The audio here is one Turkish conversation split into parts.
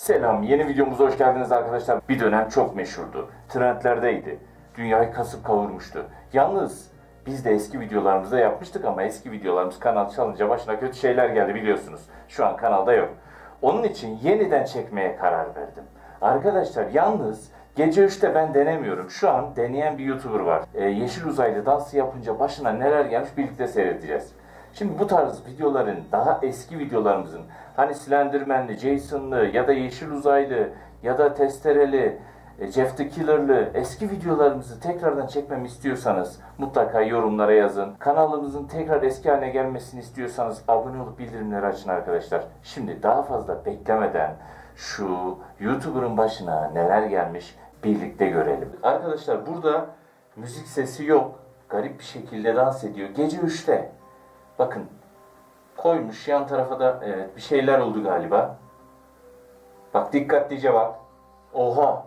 Selam, yeni videomuza hoş geldiniz arkadaşlar. Bir dönem çok meşhurdu. Trendlerdeydi. Dünyayı kasıp kavurmuştu. Yalnız biz de eski videolarımızda yapmıştık ama eski videolarımız kanal çalınca başına kötü şeyler geldi biliyorsunuz. Şu an kanalda yok. Onun için yeniden çekmeye karar verdim. Arkadaşlar yalnız gece 3'te ben denemiyorum. Şu an deneyen bir YouTuber var. Yeşil uzaylı dansı yapınca başına neler gelmiş birlikte seyredeceğiz. Şimdi bu tarz videoların, daha eski videolarımızın, hani Slenderman'li, Jason'lı ya da Yeşil Uzaylı ya da Testereli, Jeff the Killer'lı eski videolarımızı tekrardan çekmemi istiyorsanız mutlaka yorumlara yazın. Kanalımızın tekrar eski haline gelmesini istiyorsanız abone olup bildirimleri açın arkadaşlar. Şimdi daha fazla beklemeden şu YouTuber'ın başına neler gelmiş birlikte görelim. Arkadaşlar burada müzik sesi yok. Garip bir şekilde dans ediyor. Gece 3'te. Bakın koymuş yan tarafa da evet bir şeyler oldu galiba. Bak dikkatlice bak. Oha.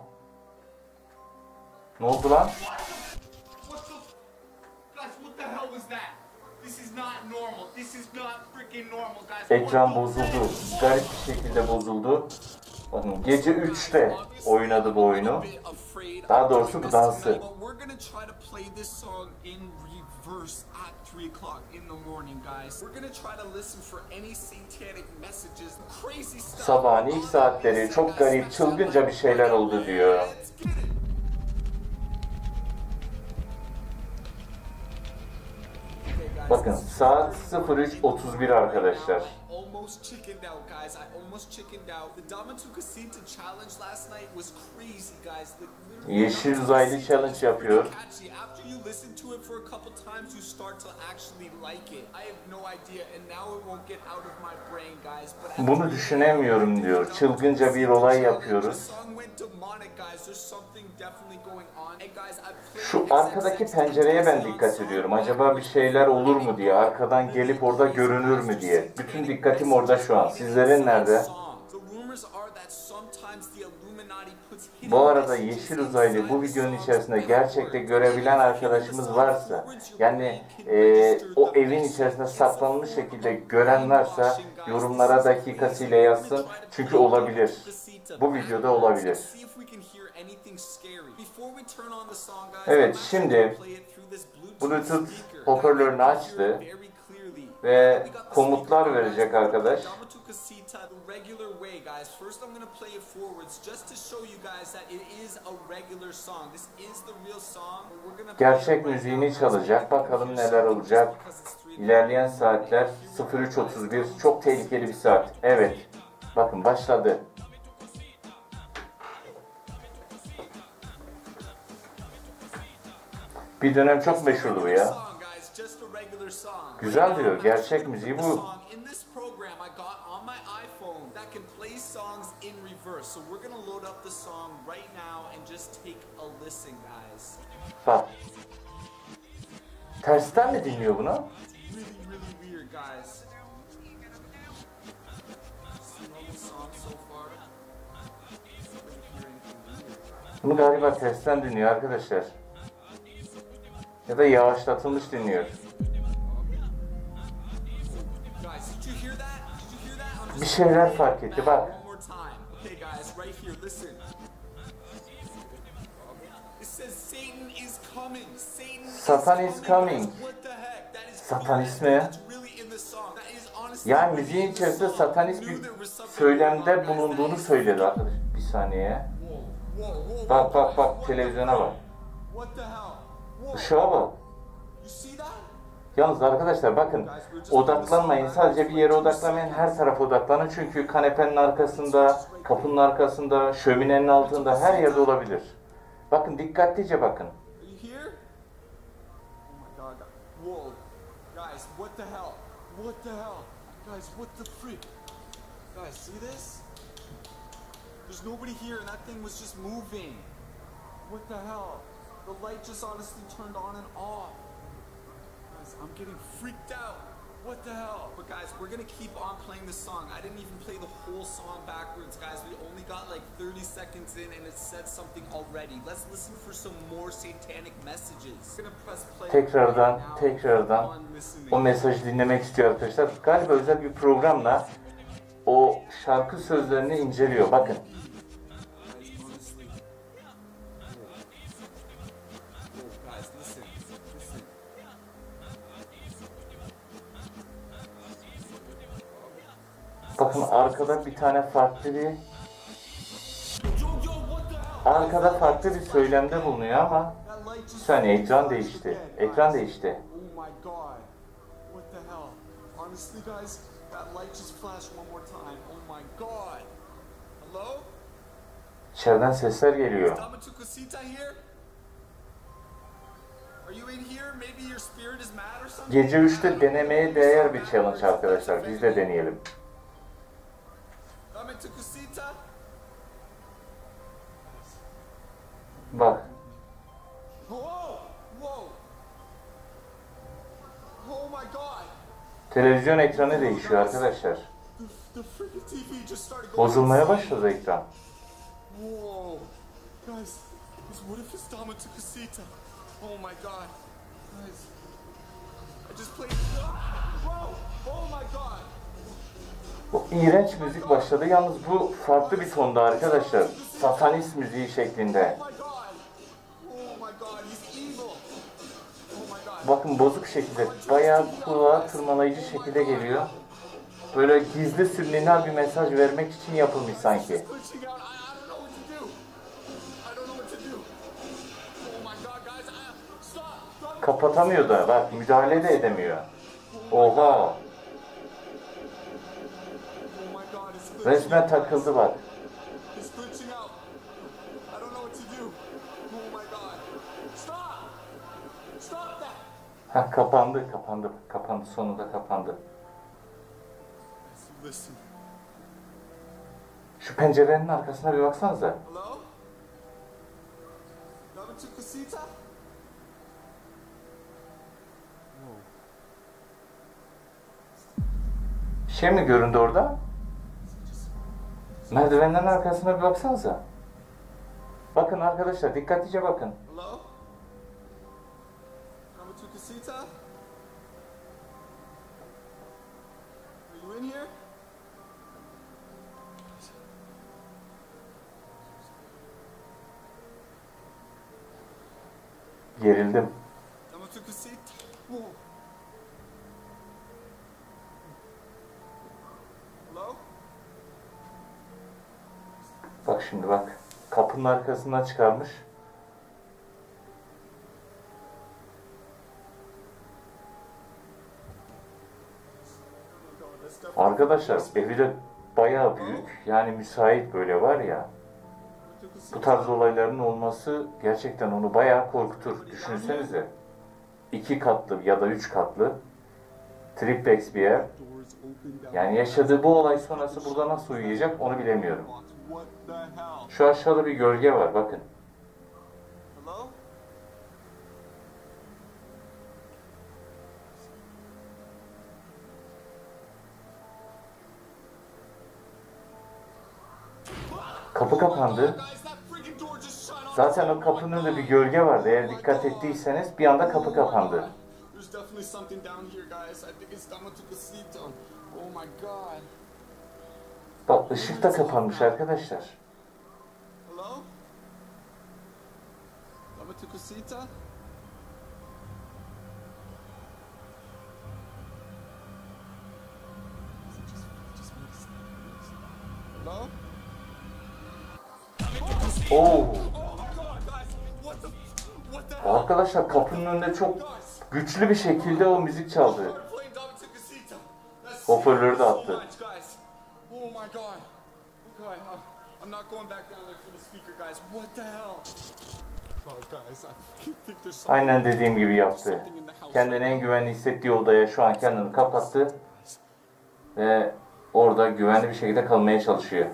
Ne oldu lan? Ekran bozuldu. Garip bir şekilde bozuldu. Bakın gece 3'te oynadı bu oyunu. Daha doğrusu bu dansı. Sabahın ilk saatleri çok garip, çılgınca bir şeyler oldu diyor. Bakın saat 03:31 arkadaşlar. Yeşil uzaylı challenge yapıyor. Bunu düşünemiyorum diyor. Çılgınca bir olay yapıyoruz. Şu arkadaki pencereye ben dikkat ediyorum. Acaba bir şeyler olur mu diye. Arkadan gelip orada görünür mü diye. Bütün dikkatim orada şu an. Sizlerin nerede? Bu arada Yeşil Uzaylı bu videonun içerisinde gerçekte görebilen arkadaşımız varsa, yani o evin içerisinde saklanmış şekilde gören varsa yorumlara dakikasıyla yazsın. Çünkü olabilir. Bu videoda olabilir. Evet, şimdi Bluetooth hoparlörünü açtı ve komutlar verecek arkadaş. Gerçek müziğini çalacak. Bakalım neler olacak. İlerleyen saatler 03:31. Çok tehlikeli bir saat. Evet. Bakın başladı. Bir dönem çok meşhurdu bu ya. Güzel diyor. Gerçek müziği bu. Bak. Tersten mi dinliyor bunu? Bunu galiba tersten dinliyor arkadaşlar. Ya da yavaşlatılmış dinliyor. Bir şeyler fark etti bak. Satan is coming. Satanist mi? Yani müziğin içerisinde satanist bir söylemde bulunduğunu söyledi arkadaş. Bir saniye. Bak bak bak televizyona bak. Işığa bak. Yalnız arkadaşlar bakın odaklanmayın. Sadece bir yere odaklanmayın. Her tarafa odaklanın. Çünkü kanepenin arkasında, kapının arkasında, şöminenin altında her yerde olabilir. Bakın dikkatlice bakın. The light just honestly turned on and off. Guys, I'm getting freaked out. What the hell? But guys, we're gonna keep on playing this song. I didn't even play the whole song backwards, guys. We only got like 30 seconds in and it said something already. Let's listen for some more satanic messages. We're gonna press play. Tekrardan o mesajı dinlemek istiyor arkadaşlar. Galiba özel bir programla o şarkı sözlerini inceliyor. Bakın. Bakın arkada bir tane farklı bir söylemde bulunuyor ama bir saniye ekran değişti. Ekran değişti. İçeriden sesler geliyor. Gece 3'te denemeye değer bir challenge arkadaşlar. Biz de deneyelim. Bak. Televizyon ekranı değişiyor arkadaşlar. Bozulmaya başladı ekran. Bu iğrenç müzik başladı. Yalnız bu farklı bir tonda arkadaşlar. Satanist müziği şeklinde. Bakın bozuk şekilde, bayağı kulağa tırmalayıcı şekilde geliyor. Böyle gizli subliminal bir mesaj vermek için yapılmış sanki. Kapatamıyor da, bak müdahale de edemiyor. Oha! Resmen takıldı bak. Ha kapandı, sonunda kapandı. Şu pencerenin arkasına bir baksanıza. Şey mi göründü orada? Merdivenlerin arkasına bir baksanıza. Bakın arkadaşlar, dikkatlice bakın. Gerildim. Bak şimdi bak. Kapının arkasından çıkarmış. Arkadaşlar evi de bayağı büyük. Yani müsait böyle var ya. Bu tarz olayların olması gerçekten onu bayağı korkutur. Düşünsenize. 2 katlı ya da 3 katlı triplex bir yer. Yani yaşadığı bu olay sonrası burada nasıl uyuyacak onu bilemiyorum. Şu aşağıda bir gölge var bakın. Kapı kapandı. Zaten o kapının önünde bir gölge vardı. Eğer dikkat ettiyseniz bir anda kapı kapandı. Bak ışık da kapanmış arkadaşlar. Oo. Arkadaşlar kapının önünde çok güçlü bir şekilde o müzik çaldı. Hoparlörü de attı. Aynen dediğim gibi yaptı. Kendini en güvenli hissettiği odaya şu an kendini kapattı. Ve orada güvenli bir şekilde kalmaya çalışıyor.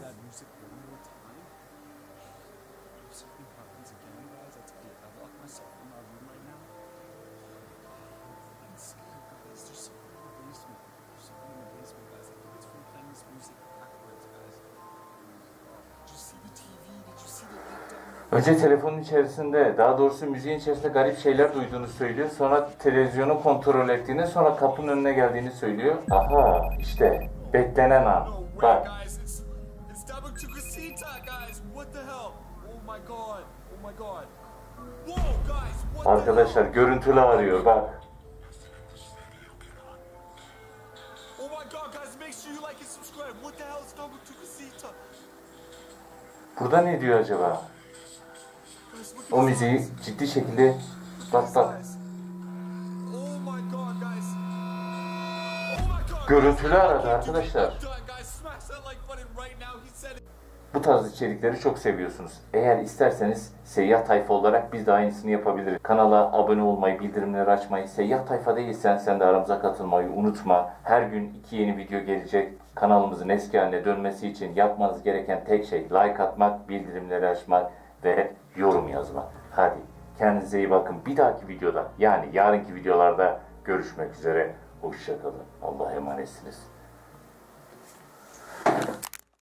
Önce telefonun içerisinde, daha doğrusu müziğin içerisinde garip şeyler duyduğunu söylüyor. Sonra televizyonu kontrol ettiğini, sonra kapının önüne geldiğini söylüyor. Aha işte Beklenen an. No way, Bak. guys. It's Dabu Tukusita, guys. What the hell? Oh my god. Oh my god. Whoa, guys. What the Arkadaşlar hell? görüntülü arıyor bak. Oh my god, guys. Make sure you like and subscribe. What the hell is Dabu Tukusita? Burada ne diyor acaba? Guys, look at O this, müziği guys. ciddi şekilde Look at bak bak. this, guys. Oh my god, guys. Oh my god. Görüntülü aradı Guys, arkadaşlar. I'm done, guys. Smash that like button right now. He said it. Bu tarz içerikleri çok seviyorsunuz. Eğer isterseniz Seyyah Tayfa olarak biz de aynısını yapabiliriz. Kanala abone olmayı, bildirimleri açmayı, Seyyah Tayfa değilsen sen de aramıza katılmayı unutma. Her gün 2 yeni video gelecek. Kanalımızın eski haline dönmesi için yapmanız gereken tek şey like atmak, bildirimleri açmak ve yorum yazmak. Hadi kendinize iyi bakın. Bir dahaki videoda yani yarınki videolarda görüşmek üzere. Hoşça kalın. Allah'a emanetsiniz.